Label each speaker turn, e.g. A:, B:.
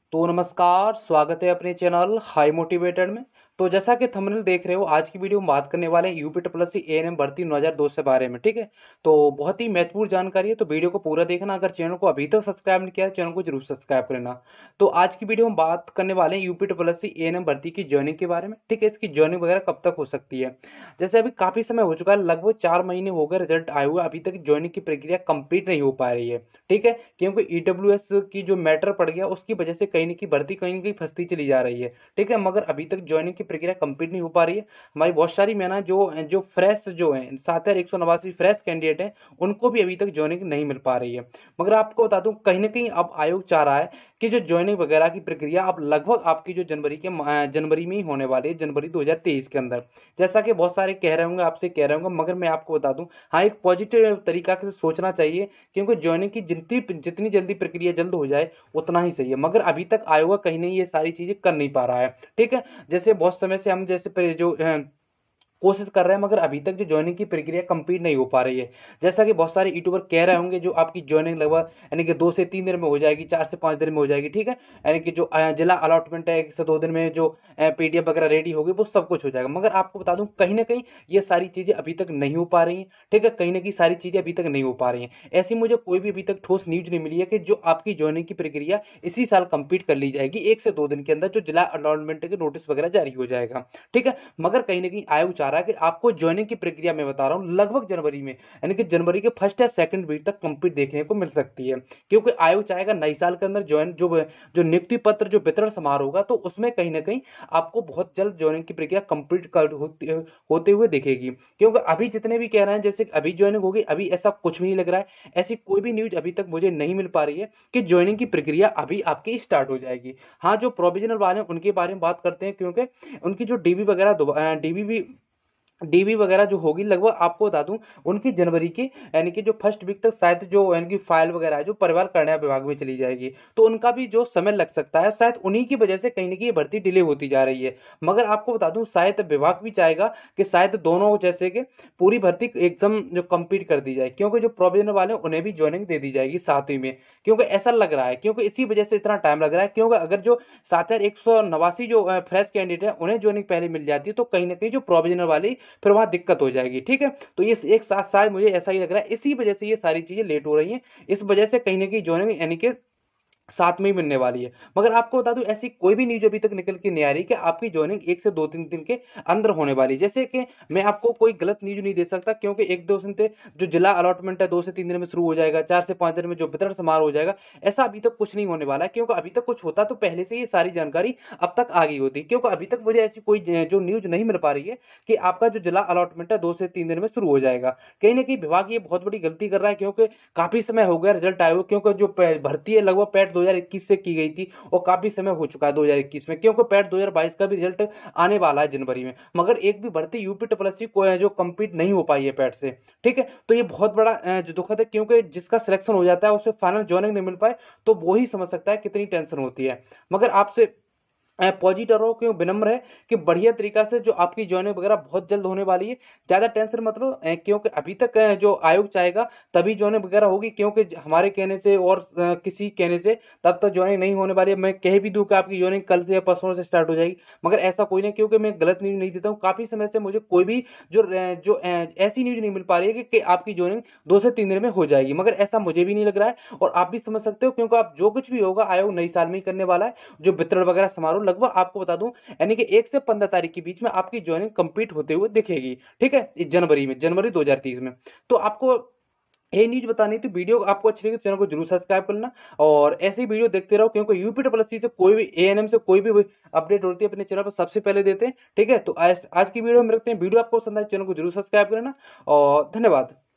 A: तो नमस्कार, स्वागत है अपने चैनल हाई मोटिवेटेड में। तो जैसा कि थंबनेल देख रहे हो, आज की वीडियो में बात करने वाले हैं UP triple S C ANM भर्ती 2002 के बारे में। ठीक है, तो बहुत ही महत्वपूर्ण जानकारी है, तो वीडियो को पूरा देखना। अगर चैनल को अभी तक सब्सक्राइब नहीं किया है, चैनल को जरूर सब्सक्राइब करना। तो आज की वीडियो में बात करने वाले हैं UP triple S C ANM भर्ती की जर्निंग के बारे में। ठीक है, इसकी जर्निंग वगैरह कब तक हो सकती है। जैसे अभी काफी समय हो चुका है, लगभग 4 महीने हो गए रिजल्ट आए हुए, अभी तक ज्वाइनिंग की प्रक्रिया कंप्लीट नहीं हो पा रही है। ठीक है, क्योंकि ईडब्ल्यूएस की जो मैटर पड़ गया, उसकी वजह से कहीं ना कहीं भर्ती कहीं ना कहीं फंसती चली जा रही है। ठीक है, मगर अभी तक ज्वाइनिंग की प्रक्रिया कंप्लीट नहीं हो पा रही है। हमारी बहुत सारी मैना जो जो फ्रेश जो है 7,189 फ्रेश कैंडिडेट हैं, उनको भी अभी तक ज्वाइनिंग नहीं मिल पा रही है। मगर आपको बता दूं, कहीं ना कहीं अब आयोग चाह रहा है कि जो ज्वाइनिंग वगैरह की प्रक्रिया अब लगभग आपकी जो जनवरी में ही होने वाली है, जनवरी 2023 के अंदर। जैसा कि बहुत सारे कह रहे होंगे, आपसे कह रहे होंगे, मगर मैं आपको बता दूं, हाँ, एक पॉजिटिव तरीका से सोचना चाहिए, क्योंकि ज्वाइनिंग की जितनी जितनी जल्दी प्रक्रिया जल्द हो जाए उतना ही सही है। मगर अभी तक आयोग कहीं नहीं ये सारी चीजें कर नहीं पा रहा है। ठीक है, जैसे बहुत समय से हम जैसे जो कोशिश कर रहे हैं, मगर अभी तक जो ज्वाइनिंग की प्रक्रिया कंप्लीट नहीं हो पा रही है। जैसा कि बहुत सारे यूट्यूबर कह रहे होंगे, जो आपकी ज्वाइनिंग लगभग यानी कि 2 से 3 दिन में हो जाएगी, 4 से 5 दिन में हो जाएगी। ठीक है, यानी कि जो जिला अलॉटमेंट है 1 से 2 दिन में जो पीडीएफ वगैरह रेडी होगी, वो सब कुछ हो जाएगा। मगर आपको बता दूं, कहीं ना कहीं ये सारी चीजें अभी तक नहीं हो पा रही हैं। ठीक है, कहीं ना कहीं सारी चीजें अभी तक नहीं हो पा रही हैं। ऐसी मुझे कोई भी अभी तक ठोस न्यूज नहीं मिली है कि जो आपकी ज्वाइनिंग की प्रक्रिया इसी साल कंप्लीट कर ली जाएगी, 1 से 2 दिन के अंदर जो जिला अलॉटमेंट के नोटिस वगैरह जारी हो जाएगा। ठीक है, मगर कहीं ना कहीं आयोग चाह रहा है कि आपको ज्वाइनिंग की प्रक्रिया मैं बता रहा हूँ लगभग जनवरी में, यानी कि जनवरी के फर्स्ट या सेकंड वीक तक कंप्लीट देखने को मिल सकती है। क्योंकि आयोग चाहेगा नई साल के अंदर ज्वाइन जो जो नियुक्ति पत्र जो वितरण समारोह होगा, तो उसमें कहीं ना कहीं आपको बहुत जल्द ज्वाइनिंग की प्रक्रिया कंप्लीट कर होते हुए दिखेगी। क्योंकि अभी जितने भी कह रहे हैं जैसे अभी ज्वाइनिंग होगी, अभी ऐसा कुछ भी नहीं लग रहा है। ऐसी कोई भी न्यूज अभी तक मुझे नहीं मिल पा रही है कि ज्वाइनिंग की प्रक्रिया अभी आपकी स्टार्ट हो जाएगी। हाँ, जो प्रोविजनल वाले हैं उनके बारे में बात करते हैं, क्योंकि उनकी जो डीबी वगैरह डीबी वगैरह जो होगी, लगभग आपको बता दूं, उनकी जनवरी की यानी कि जो फर्स्ट वीक तक शायद जो यानी कि फाइल वगैरह है जो परिवार कल्याण विभाग में चली जाएगी, तो उनका भी जो समय लग सकता है, शायद उन्हीं की वजह से कहीं ना कहीं ये भर्ती डिले होती जा रही है। मगर आपको बता दूं, शायद विभाग भी चाहेगा कि शायद दोनों जैसे कि पूरी भर्ती एकदम जो कंप्लीट कर दी जाए, क्योंकि जो प्रोविजनल वाले हैं, उन्हें भी ज्वाइनिंग दे दी जाएगी साथ ही में। क्योंकि ऐसा लग रहा है, क्योंकि इसी वजह से इतना टाइम लग रहा है, क्योंकि अगर जो 7,189 जो फ्रेश कैंडिडेट है उन्हें ज्वाइनिंग पहले मिल जाती है, तो कहीं ना कहीं जो प्रोविजनल वाली फिर वहां दिक्कत हो जाएगी। ठीक है, तो ये एक साथ साथ मुझे ऐसा ही लग रहा है, इसी वजह से ये सारी चीजें लेट हो रही हैं। इस वजह से कहीं ना कहीं ज्वाइनिंग यानी कि साथ में ही मिलने वाली है। मगर आपको बता दूं, ऐसी कोई भी न्यूज अभी तक निकल के नहीं आ रही कि आपकी ज्वाइनिंग 1 से 2 3 दिन के अंदर होने वाली है। जैसे कि मैं आपको कोई गलत न्यूज नहीं दे सकता, क्योंकि 1 2 दिन से जो जिला अलॉटमेंट है 2 से 3 दिन में शुरू हो जाएगा, 4 से 5 दिन में जो वितरण समारोह हो जाएगा, ऐसा अभी तक कुछ नहीं होने वाला है। क्योंकि अभी तक कुछ होता तो पहले से ये सारी जानकारी अब तक आ गई होती। क्योंकि अभी तक मुझे ऐसी कोई जो न्यूज नहीं मिल पा रही है कि आपका जो जिला अलॉटमेंट है 2 से 3 दिन में शुरू हो जाएगा। कहीं ना कहीं विभाग ये बहुत बड़ी गलती कर रहा है, क्योंकि काफी समय हो गया रिजल्ट आए हुए। क्योंकि जो भर्ती है लगभग पैट 2021 से की गई थी, और काफी समय हो चुका है 2021 में, क्योंकि पैट 2022 का भी रिजल्ट आने वाला है जनवरी में। मगर एक भी भर्ती यूपी ट्रिपल एस सी को जो कंप्लीट नहीं हो पाई है पैट से। ठीक है, तो ये बहुत बड़ा जो दुखद है, क्योंकि जिसका सिलेक्शन हो जाता है उसे फाइनल ज्वाइनिंग नहीं मिल पाए, तो वो ही समझ सकता है कितनी टेंशन होती है। मगर आपसे पॉजिटिव रहो, क्यों विनम्र है कि बढ़िया तरीका से जो आपकी ज्वाइनिंग वगैरह बहुत जल्द होने वाली है। ज्यादा टेंशन मत लो, क्योंकि अभी तक जो आयोग चाहेगा तभी ज्वाइनिंग वगैरह होगी, क्योंकि हमारे कहने से और किसी कहने से तब तक ज्वाइनिंग नहीं होने वाली है। मैं कह भी दूं कि आपकी ज्वाइनिंग कल से या परसों से स्टार्ट हो जाएगी, मगर ऐसा कोई नहीं, क्योंकि मैं गलत न्यूज नहीं देता हूँ। काफी समय से मुझे कोई भी ऐसी न्यूज नहीं मिल पा रही है कि आपकी ज्वाइनिंग 2 से 3 दिन में हो जाएगी। मगर ऐसा मुझे भी नहीं लग रहा है, और आप भी समझ सकते हो, क्योंकि आप जो कुछ भी होगा आयोग नई साल में ही करने वाला है। जो वितरण वगैरह समारोह लगभग आपको बता दूं, यानी कि 1 से 15 तारीख के बीच में आपकी ज्वाइनिंग कंप्लीट होते हुए दिखेगी। ठीक है, इस जनवरी में, जनवरी 2030 में। तो आपको ये न्यूज बतानी थी। वीडियो आपको अच्छी लगी तो चैनल को जरूर सब्सक्राइब करना, और ऐसे ही वीडियो देखते रहो, क्योंकि यूपी ट्रिपल एस सी से कोई भी एएनएम से कोई भी अपडेट होती है अपने चैनल पर सबसे पहले देते हैं। ठीक है, तो आज की वीडियो में रखते हैं। वीडियो आपको पसंद आए चैनल को जरूर सब्सक्राइब करना, और धन्यवाद।